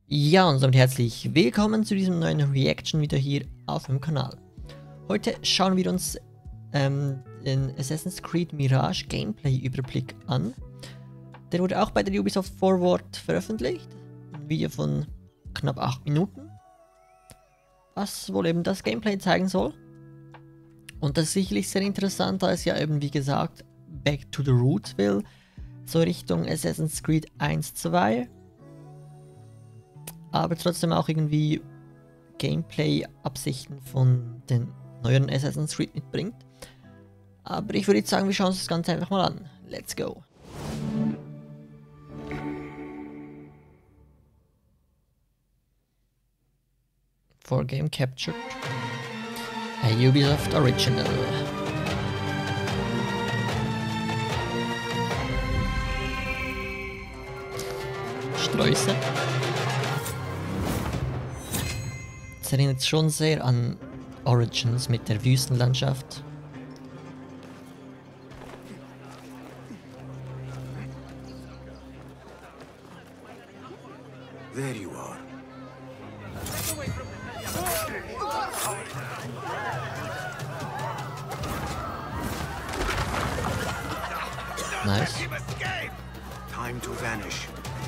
Ja, und somit herzlich willkommen zu diesem neuen Reaction wieder hier auf meinem Kanal. Heute schauen wir uns den Assassin's Creed Mirage Gameplay Überblick an. Der wurde auch bei der Ubisoft Forward veröffentlicht. Ein Video von knapp 8 Minuten. Was wohl eben das Gameplay zeigen soll. Und das ist sicherlich sehr interessant, da es ja eben wie gesagt Back to the Roots will. So Richtung Assassin's Creed 1, 2. Aber trotzdem auch irgendwie Gameplay-Absichten von den neueren Assassin's Creed mitbringt. Aber ich würde jetzt sagen, wir schauen uns das Ganze einfach mal an. Let's go! For game captured. A Ubisoft Original. Sträuße. Das erinnert schon sehr an Origins mit der Wüstenlandschaft. There you are. Nice. Time to vanish.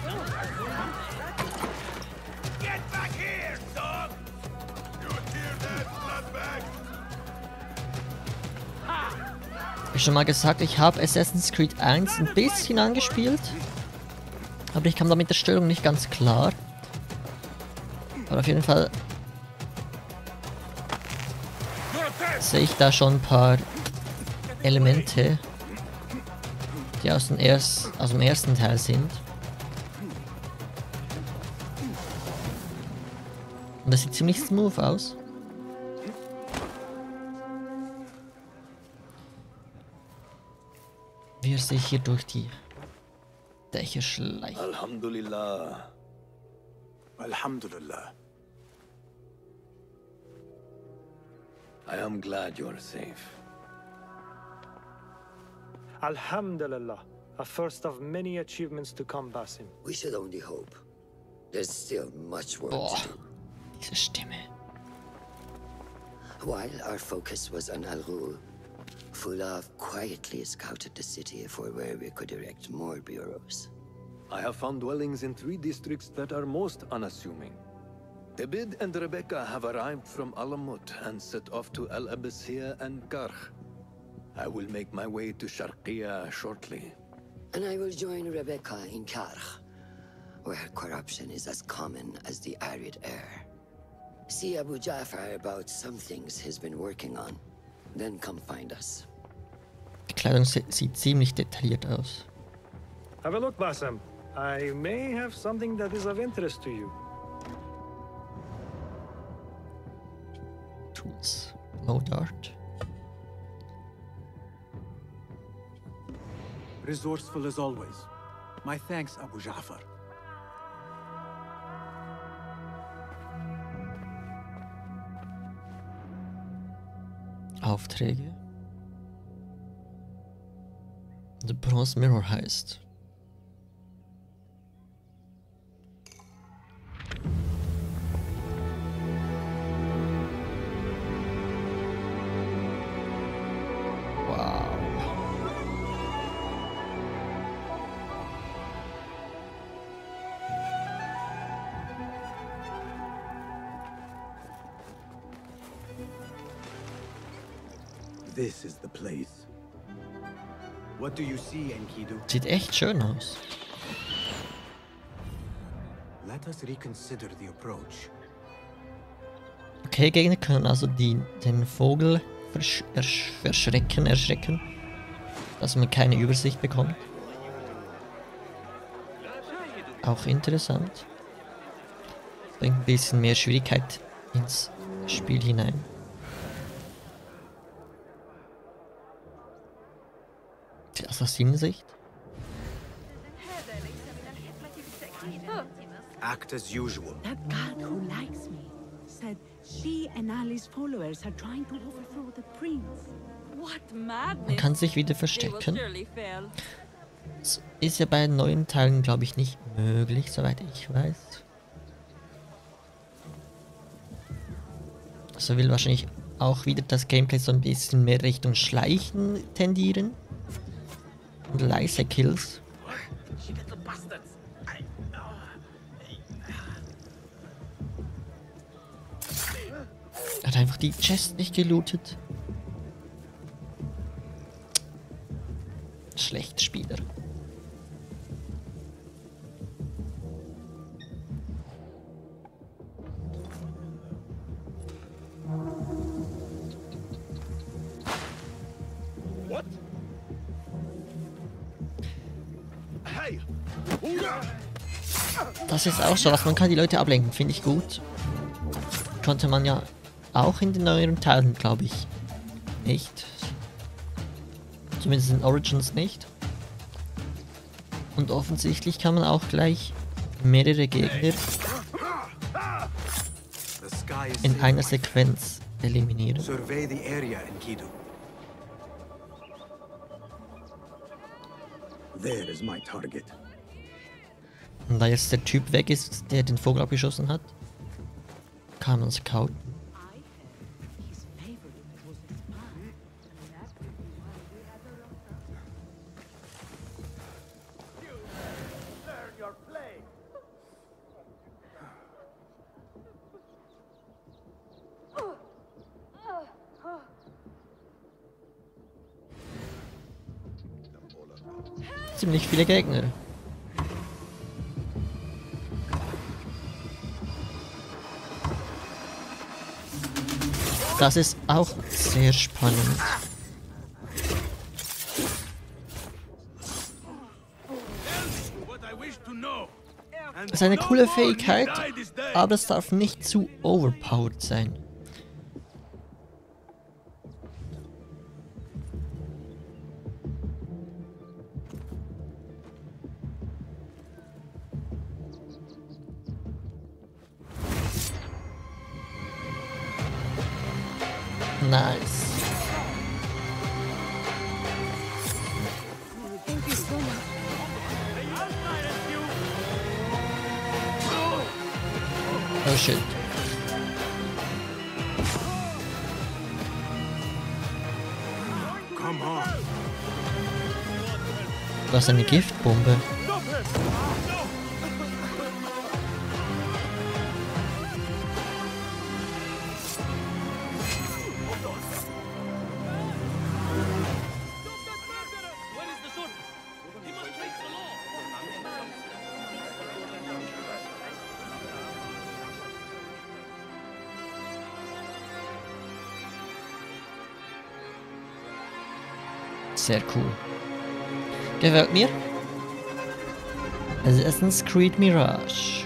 Get back here, dog! You hear that, bloodbag? Wie schon mal gesagt, ich habe Assassin's Creed 1 ein bisschen angespielt. Aber ich kam da mit der Steuerung nicht ganz klar. Aber auf jeden Fall sehe ich da schon ein paar Elemente, die aus dem ersten Teil sind. Und das sieht ziemlich smooth aus. Wie er sich hier durch die Dächer schleicht. Alhamdulillah. Alhamdulillah. I am glad you're safe. Alhamdulillah, a first of many achievements to come, Basim. We should only hope. There's still much work Boah, to do. diese Stimme. While our focus was on Al Ghul, Fulav quietly scouted the city for where we could erect more bureaus. I have found dwellings in 3 districts that are most unassuming. Tebid and Rebecca have arrived from Alamut and set off to Al Abyssiya and Karch. I will make my way to Sharqiya shortly. And I will join Rebecca in Karch, where corruption is as common as the arid air. See Abu Ja'far about some things he's been working on. Then come find us. Die Kleidung sieht ziemlich detailliert aus. Have a look, Basim. I may have something that is of interest to you. Tools. Mode Art. Resourceful as always. My thanks, Abu Ja'far. Aufträge. The Bronze Mirror heißt. Wow. This is the place. What do you see, Enkidu? Sieht echt schön aus. Let us reconsider the approach. Okay, Gegner können also den Vogel erschrecken, dass man keine Übersicht bekommt. Auch interessant. Bringt ein bisschen mehr Schwierigkeit ins Spiel hinein. Die Assassinensicht. Act as usual. That guard who likes me said she and Ali's followers are trying to overthrow the prince. What madness! Man kann sich wieder They will verstecken. surely fail. Das ist ja bei neuen Teilen, glaube ich, nicht möglich, soweit ich weiß. Also will wahrscheinlich auch wieder das Gameplay so ein bisschen mehr Richtung Schleichen tendieren. Und leise Kills. Er hat einfach die Chest nicht gelootet. Schlecht Spieler. What? Hey! Das ist auch so, was man kann die Leute ablenken, finde ich gut. Konnte man ja auch in den neueren Teilen, glaube ich, nicht. Zumindest in Origins nicht. Und offensichtlich kann man auch gleich mehrere Gegner in einer Sequenz eliminieren. Survey the area, Enkidu. There is my target. Und da jetzt der Typ weg ist, der den Vogel abgeschossen hat, kann man scouten. His favorite was a spy. Learn your play! Ziemlich viele Gegner. Das ist auch sehr spannend. What I wish to know. Das ist eine coole Fähigkeit, aber es darf nicht zu overpowered sein. Nice. Oh shit. Come on. Du hast eine Giftbombe. Sehr cool. Gefällt mir. Assassin's Creed Mirage.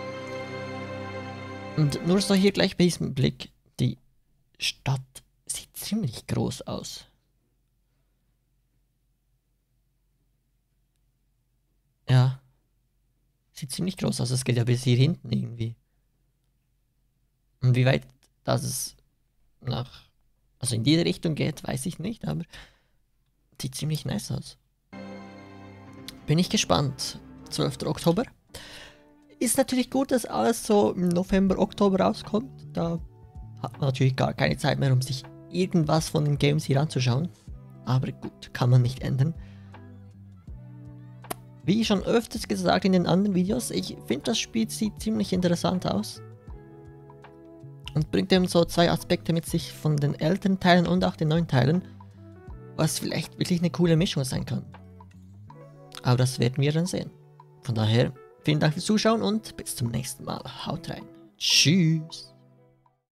Und nur so hier gleich bei diesem Blick. Die Stadt sieht ziemlich groß aus. Ja. Sieht ziemlich groß aus. Es geht ja bis hier hinten irgendwie. Und wie weit das es also in diese Richtung geht, weiß ich nicht, aber sieht ziemlich nice aus. Bin ich gespannt. 12. Oktober. Ist natürlich gut, dass alles so im November, Oktober rauskommt. Da hat man natürlich gar keine Zeit mehr, um sich irgendwas von den Games hier anzuschauen. Aber gut, kann man nicht ändern. Wie schon öfters gesagt in den anderen Videos, ich finde das Spiel sieht ziemlich interessant aus. Und bringt eben so zwei Aspekte mit sich von den älteren Teilen und auch den neuen Teilen. Was vielleicht wirklich eine coole Mischung sein kann. Aber das werden wir dann sehen. Von daher, vielen Dank fürs Zuschauen und bis zum nächsten Mal. Haut rein. Tschüss.